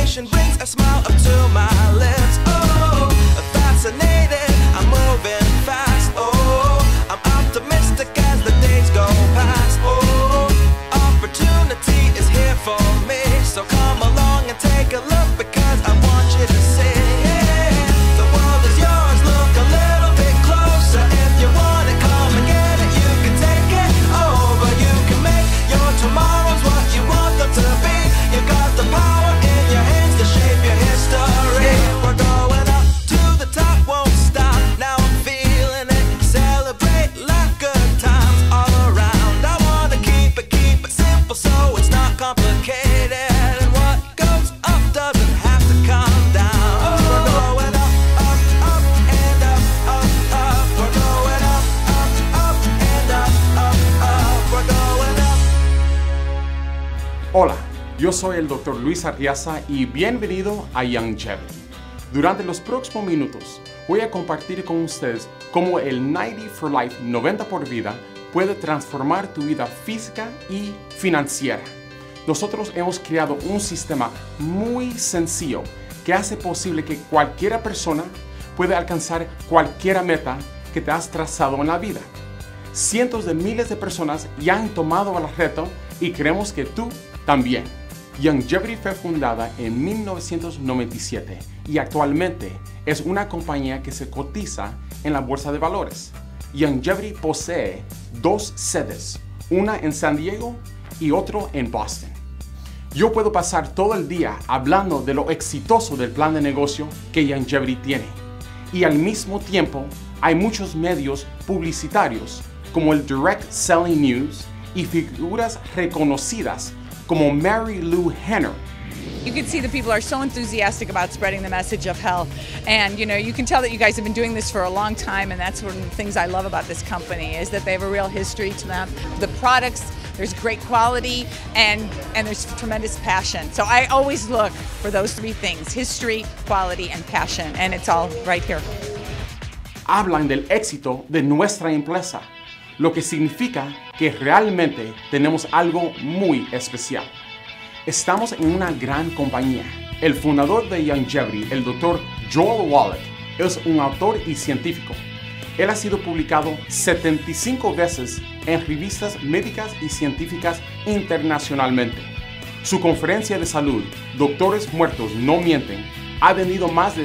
information brings a smile up to my lips. Oh, fascinated, I'm moving fast. Oh, I'm optimistic as the days go past. Oh, opportunity is here for me, so come along and take a look, because I want you to see. The world is yours, look a little bit closer. If you want it, come and get it. You can take it over, you can make your tomorrows what you want them to be. You got the power in your hands to shape your history. We're going up to the top, won't stop. Now I'm feeling it, celebrate, laugh, good times all around. I wanna keep it simple so it's not complicated. And what goes up doesn't have to come down. We're going up, up, up, and up, up, up. We're going up, up, up, and up, up, up. We're going up. Hola, yo soy el Dr. Luis Arriaza y bienvenido a Youngevity. Durante los próximos minutos voy a compartir con ustedes cómo el 90 for Life, 90 por vida, puede transformar tu vida física y financiera. Nosotros hemos creado un sistema muy sencillo que hace posible que cualquier persona pueda alcanzar cualquier meta que te has trazado en la vida. Cientos de miles de personas ya han tomado el reto y creemos que tú también. Youngevity fue fundada en 1997 y actualmente es una compañía que se cotiza en la bolsa de valores. Youngevity posee 2 sedes, una en San Diego y otro en Boston. Yo puedo pasar todo el día hablando de lo exitoso del plan de negocio que Youngevity tiene. Y al mismo tiempo hay muchos medios publicitarios como el Direct Selling News y figuras reconocidas como Mary Lou Henner. You can see the people are so enthusiastic about spreading the message of health, and you can tell that you guys have been doing this for a long time, and that's one of the things I love about this company is that they have a real history to them. The products, there's great quality, and there's tremendous passion. So I always look for those 3 things: history, quality, and passion, and it's all right here. Hablan del éxito de nuestra empresa, lo que significa que realmente tenemos algo muy especial. Estamos en una gran compañía. El fundador de Youngevity, el Dr. Joel Wallach, es un autor y científico. Él ha sido publicado 75 veces en revistas médicas y científicas internacionalmente. Su conferencia de salud, Doctores Muertos No Mienten, ha vendido más de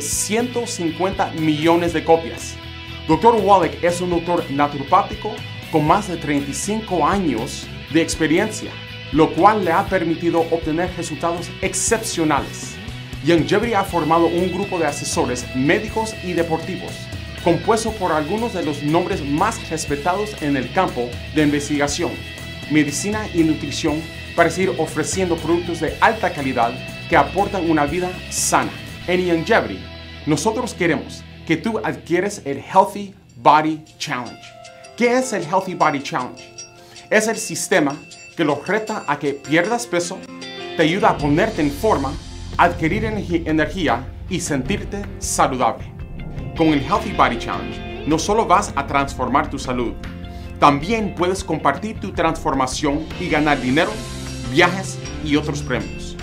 150 millones de copias. Dr. Wallach es un doctor naturopático con más de 35 años de experiencia, lo cual le ha permitido obtener resultados excepcionales. Youngevity ha formado un grupo de asesores médicos y deportivos, compuesto por algunos de los nombres más respetados en el campo de investigación, medicina y nutrición, para seguir ofreciendo productos de alta calidad que aportan una vida sana. En Youngevity, nosotros queremos que tú adquieres el Healthy Body Challenge. ¿Qué es el Healthy Body Challenge? Es el sistema que los reta a que pierdas peso, te ayuda a ponerte en forma, adquirir energía y sentirte saludable. Con el Healthy Body Challenge, no solo vas a transformar tu salud, también puedes compartir tu transformación y ganar dinero, viajes y otros premios.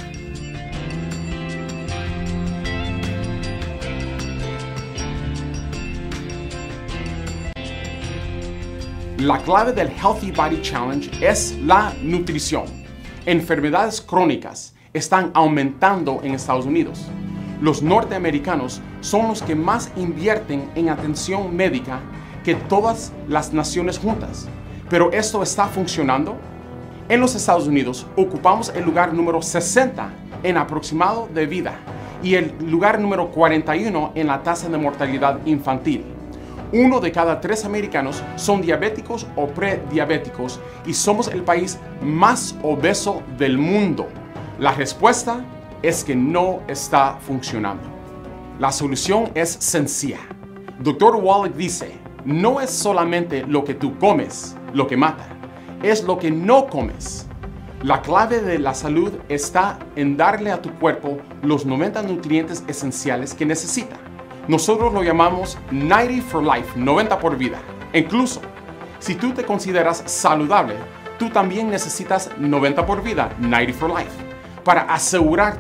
La clave del Healthy Body Challenge es la nutrición. Enfermedades crónicas están aumentando en Estados Unidos. Los norteamericanos son los que más invierten en atención médica que todas las naciones juntas. ¿Pero esto está funcionando? En los Estados Unidos ocupamos el lugar número 60 en aproximado de vida y el lugar número 41 en la tasa de mortalidad infantil. 1 de cada 3 americanos son diabéticos o prediabéticos y somos el país más obeso del mundo. La respuesta es que no está funcionando. La solución es sencilla. Dr. Wallach dice, no es solamente lo que tú comes lo que mata, es lo que no comes. La clave de la salud está en darle a tu cuerpo los 90 nutrientes esenciales que necesita. Nosotros lo llamamos 90 for Life, 90 por vida. Incluso, si tú te consideras saludable, tú también necesitas 90 por vida, 90 for Life, para asegurarte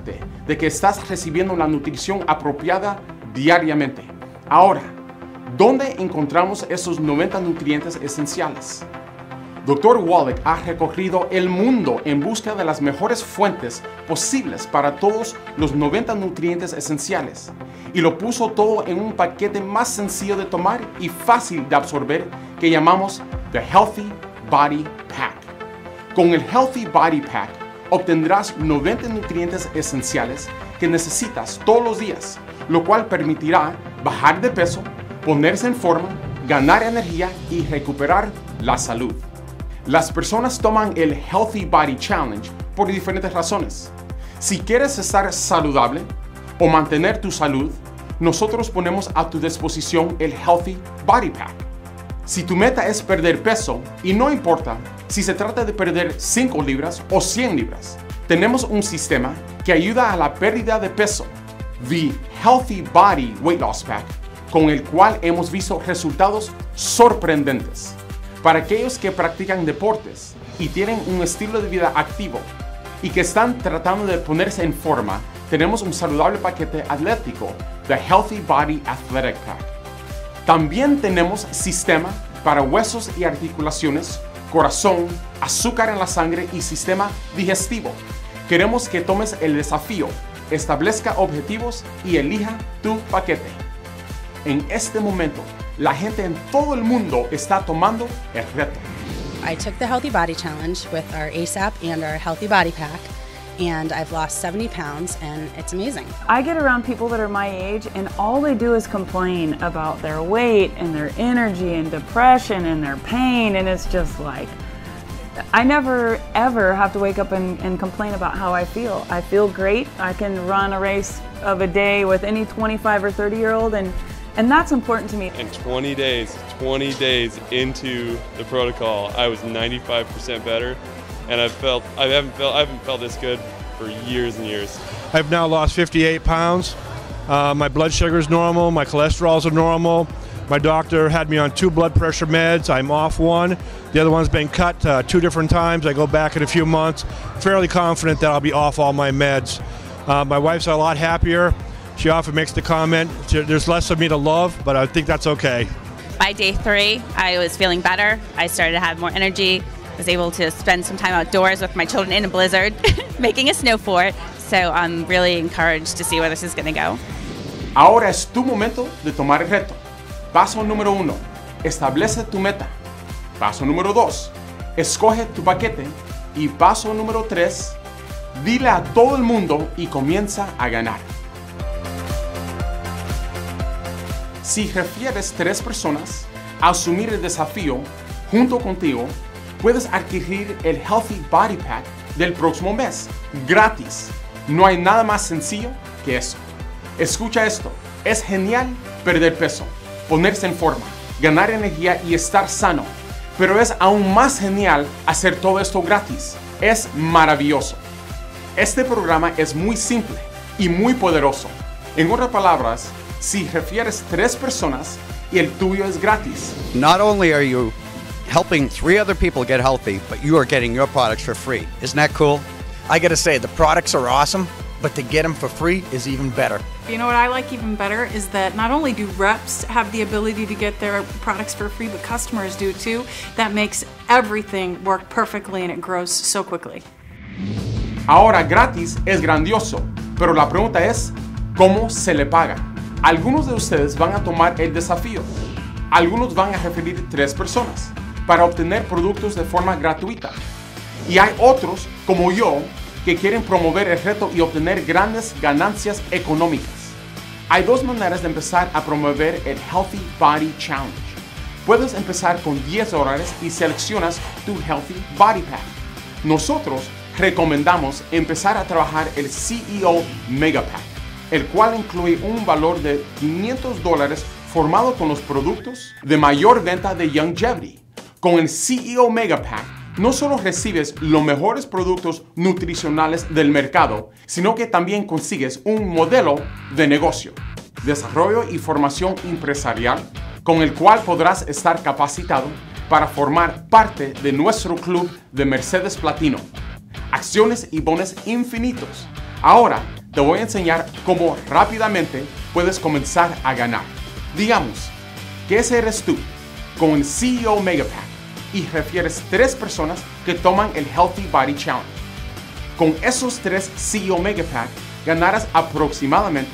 de que estás recibiendo la nutrición apropiada diariamente. Ahora, ¿dónde encontramos esos 90 nutrientes esenciales? Dr. Wallach ha recorrido el mundo en busca de las mejores fuentes posibles para todos los 90 nutrientes esenciales y lo puso todo en un paquete más sencillo de tomar y fácil de absorber que llamamos The Healthy Body Pack. Con el Healthy Body Pack obtendrás 90 nutrientes esenciales que necesitas todos los días, lo cual permitirá bajar de peso, ponerse en forma, ganar energía y recuperar la salud. Las personas toman el Healthy Body Challenge por diferentes razones. Si quieres estar saludable o mantener tu salud, nosotros ponemos a tu disposición el Healthy Body Pack. Si tu meta es perder peso, y no importa si se trata de perder 5 libras o 100 libras, tenemos un sistema que ayuda a la pérdida de peso, The Healthy Body Weight Loss Pack, con el cual hemos visto resultados sorprendentes. Para aquellos que practican deportes y tienen un estilo de vida activo y que están tratando de ponerse en forma, tenemos un saludable paquete atlético, The Healthy Body Athletic Pack. También tenemos sistema para huesos y articulaciones, corazón, azúcar en la sangre y sistema digestivo. Queremos que tomes el desafío, establezca objetivos y elija tu paquete. En este momento, la gente en todo el mundo está tomando el reto. I took the Healthy Body Challenge with our ASAP and our Healthy Body Pack, and I've lost 70 pounds, and it's amazing. I get around people that are my age, and all they do is complain about their weight and their energy and depression and their pain, and it's just like, I never ever have to wake up and complain about how I feel. I feel great. I can run a race of a day with any 25 or 30-year-old, and that's important to me. In 20 days into the protocol, I was 95% better, and I haven't felt this good for years and years. I've now lost 58 pounds. My blood sugar is normal. My cholesterol's are normal. My doctor had me on 2 blood pressure meds. I'm off one. The other one's been cut 2 different times. I go back in a few months. Fairly confident that I'll be off all my meds. My wife's a lot happier. She often makes the comment, there's less of me to love, but I think that's okay. By day 3, I was feeling better. I started to have more energy. Was able to spend some time outdoors with my children in a blizzard, making a snow fort. So I'm really encouraged to see where this is going to go. Ahora es tu momento de tomar el reto. Paso número 1, establece tu meta. Paso número 2, escoge tu paquete. Y paso número 3, dile a todo el mundo y comienza a ganar. Si refieres 3 personas a asumir el desafío junto contigo, puedes adquirir el Healthy Body Pack del próximo mes, gratis. No hay nada más sencillo que eso. Escucha esto, es genial perder peso, ponerse en forma, ganar energía y estar sano. Pero es aún más genial hacer todo esto gratis. Es maravilloso. Este programa es muy simple y muy poderoso. En otras palabras, si refieres 3 personas y el tuyo es gratis. Not only are you helping 3 other people get healthy, but you are getting your products for free. Isn't that cool? I gotta say, the products are awesome, but to get them for free is even better. You know what I like even better is that not only do reps have the ability to get their products for free, but customers do too. That makes everything work perfectly and it grows so quickly. Ahora gratis es grandioso, pero la pregunta es, ¿cómo se le paga? Algunos de ustedes van a tomar el desafío. Algunos van a referir 3 personas para obtener productos de forma gratuita. Y hay otros, como yo, que quieren promover el reto y obtener grandes ganancias económicas. Hay 2 maneras de empezar a promover el Healthy Body Challenge. Puedes empezar con $10 y seleccionas tu Healthy Body Pack. Nosotros recomendamos empezar a trabajar el CEO Mega Pack, el cual incluye un valor de $500 formado con los productos de mayor venta de Youngevity. Con el CEO Mega Pack, no solo recibes los mejores productos nutricionales del mercado, sino que también consigues un modelo de negocio, desarrollo y formación empresarial con el cual podrás estar capacitado para formar parte de nuestro club de Mercedes Platino. Acciones y bonos infinitos. Ahora, te voy a enseñar cómo rápidamente puedes comenzar a ganar. Digamos que ese eres tú con el CEO Mega Pack y refieres 3 personas que toman el Healthy Body Challenge. Con esos 3 CEO Mega Pack ganarás aproximadamente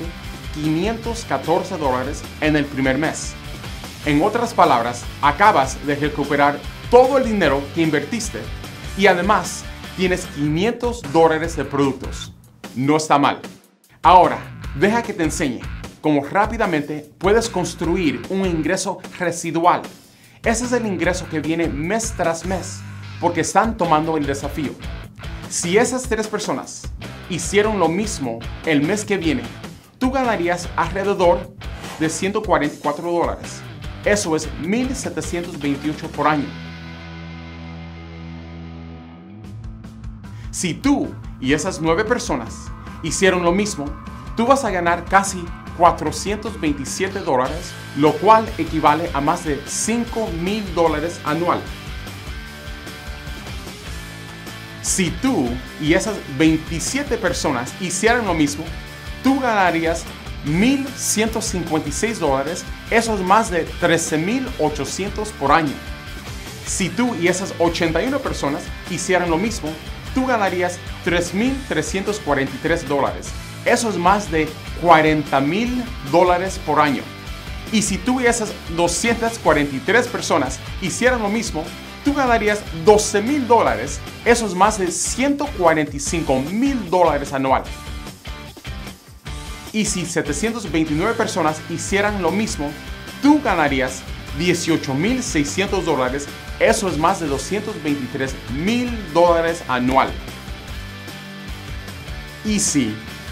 $514 en el primer mes. En otras palabras, acabas de recuperar todo el dinero que invertiste y además tienes $500 de productos. No está mal. Ahora, deja que te enseñe cómo rápidamente puedes construir un ingreso residual. Ese es el ingreso que viene mes tras mes porque están tomando el desafío. Si esas 3 personas hicieron lo mismo el mes que viene, tú ganarías alrededor de $144. Eso es $1,728 por año. Si tú y esas 9 personas hicieron lo mismo, tú vas a ganar casi $427, lo cual equivale a más de $5,000 anual. Si tú y esas 27 personas hicieran lo mismo, tú ganarías $1,156, eso es más de $13,800 por año. Si tú y esas 81 personas hicieran lo mismo, tú ganarías $3,343, eso es más de $40,000 por año. Y si tú y esas 243 personas hicieran lo mismo, tú ganarías $12,000, eso es más de $145,000 anual. Y si 729 personas hicieran lo mismo, tú ganarías $18,600, eso es más de $223,000 anual. Y si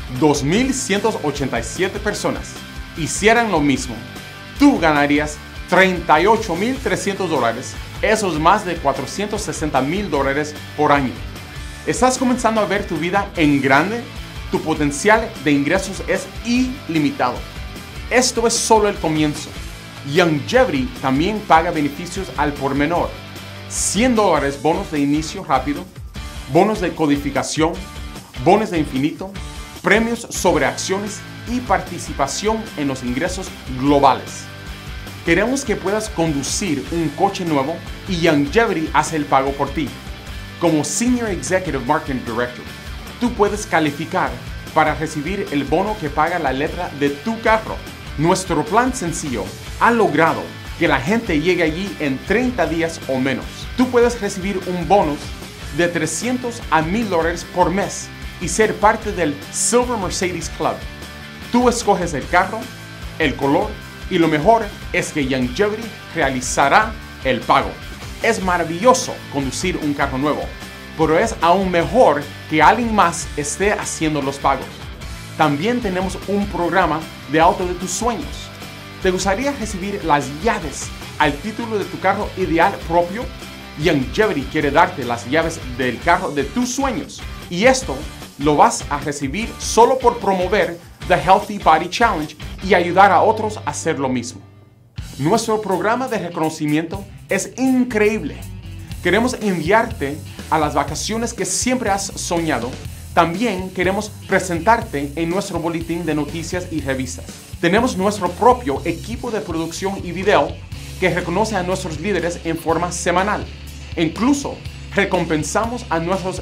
2,187 personas hicieran lo mismo, tú ganarías $38,300, eso es más de $460,000 por año. ¿Estás comenzando a ver tu vida en grande? Tu potencial de ingresos es ilimitado. Esto es solo el comienzo. Youngevity también paga beneficios al por menor. $100 bonos de inicio rápido, bonos de codificación, bonos de infinito, premios sobre acciones y participación en los ingresos globales. Queremos que puedas conducir un coche nuevo y Youngevity hace el pago por ti. Como Senior Executive Marketing Director, tú puedes calificar para recibir el bono que paga la letra de tu carro. Nuestro plan sencillo ha logrado que la gente llegue allí en 30 días o menos. Tú puedes recibir un bonus de $300 a $1,000 por mes y ser parte del Silver Mercedes Club. Tú escoges el carro, el color y lo mejor es que Youngevity realizará el pago. Es maravilloso conducir un carro nuevo, pero es aún mejor que alguien más esté haciendo los pagos. También tenemos un programa de auto de tus sueños. ¿Te gustaría recibir las llaves al título de tu carro ideal propio? Youngevity quiere darte las llaves del carro de tus sueños y esto lo vas a recibir solo por promover The Healthy Body Challenge y ayudar a otros a hacer lo mismo. Nuestro programa de reconocimiento es increíble. Queremos enviarte a las vacaciones que siempre has soñado. También queremos presentarte en nuestro boletín de noticias y revistas. Tenemos nuestro propio equipo de producción y video que reconoce a nuestros líderes en forma semanal. Incluso recompensamos a nuestros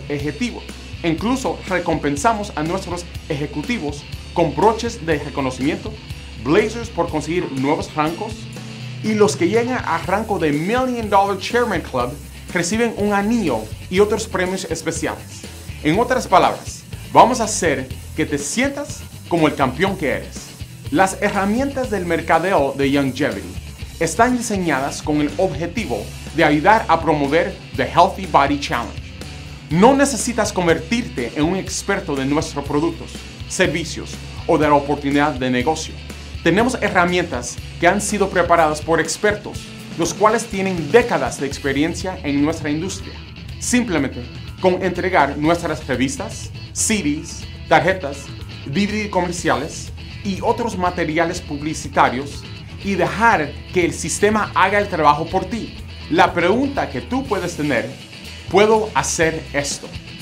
ejecutivos con broches de reconocimiento, blazers por conseguir nuevos rangos, y los que llegan al rango de $1 Million Chairman Club reciben un anillo y otros premios especiales. En otras palabras, vamos a hacer que te sientas como el campeón que eres. Las herramientas del mercadeo de Youngevity están diseñadas con el objetivo de ayudar a promover The Healthy Body Challenge. No necesitas convertirte en un experto de nuestros productos, servicios o de la oportunidad de negocio. Tenemos herramientas que han sido preparadas por expertos, los cuales tienen décadas de experiencia en nuestra industria. Simplemente con entregar nuestras revistas, CDs, tarjetas, DVD comerciales y otros materiales publicitarios y dejar que el sistema haga el trabajo por ti. La pregunta que tú puedes tener: ¿puedo hacer esto?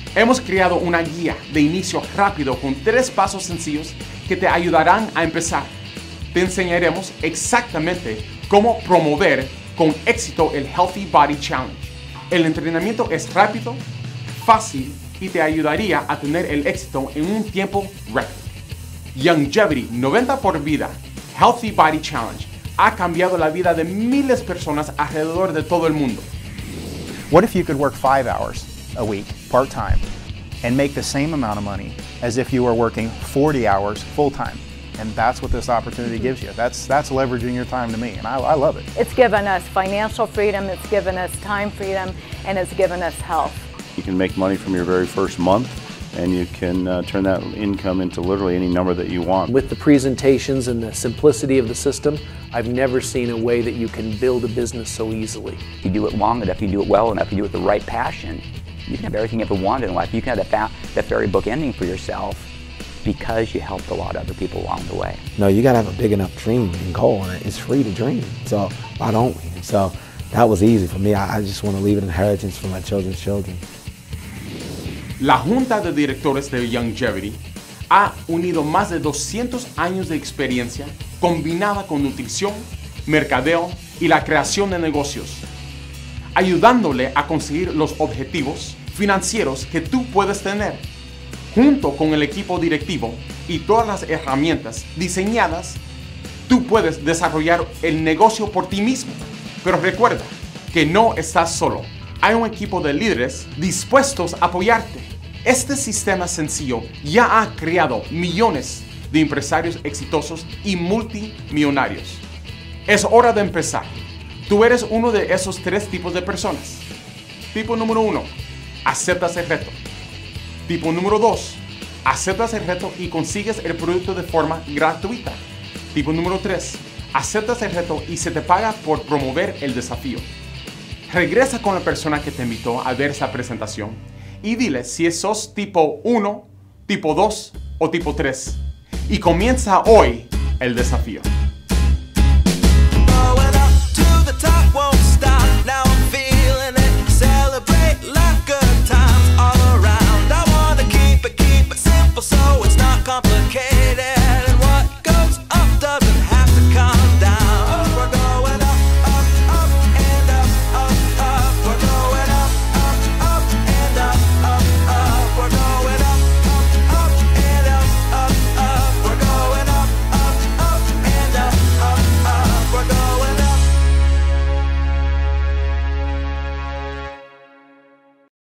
Hemos creado una guía de inicio rápido con 3 pasos sencillos que te ayudarán a empezar. Te enseñaremos exactamente cómo promover con éxito el Healthy Body Challenge. El entrenamiento es rápido, fácil y te ayudaría a tener el éxito en un tiempo récord. Youngevity 90 por vida Healthy Body Challenge ha cambiado la vida de miles de personas alrededor de todo el mundo. What if you could work 5 hours a week, part-time, and make the same amount of money as if you were working 40 hours full-time? And that's what this opportunity gives you. That's leveraging your time to me, and I love it. It's given us financial freedom, it's given us time freedom, and it's given us health. You can make money from your very first month, and you can turn that income into literally any number that you want. With the presentations and the simplicity of the system, I've never seen a way that you can build a business so easily. If you do it long enough, you do it well enough, you do it with the right passion, you can have everything you ever wanted in life. You can have that fairy book ending for yourself because you helped a lot of other people along the way. No, you gotta have a big enough dream and goal, and it's free to dream. So why don't we? So that was easy for me. I just want to leave an inheritance for my children's children. La Junta de Directores de Youngevity ha unido más de 200 años de experiencia combinada con nutrición, mercadeo y la creación de negocios, ayudándole a conseguir los objetivos financieros que tú puedes tener. Junto con el equipo directivo y todas las herramientas diseñadas, tú puedes desarrollar el negocio por ti mismo. Pero recuerda que no estás solo. Hay un equipo de líderes dispuestos a apoyarte. Este sistema sencillo ya ha creado millones de empresarios exitosos y multimillonarios. Es hora de empezar. Tú eres uno de esos 3 tipos de personas. Tipo número 1, aceptas el reto. Tipo número 2, aceptas el reto y consigues el producto de forma gratuita. Tipo número 3, aceptas el reto y se te paga por promover el desafío. Regresa con la persona que te invitó a ver esa presentación y dile si sos tipo 1, tipo 2 o tipo 3. Y comienza hoy el desafío.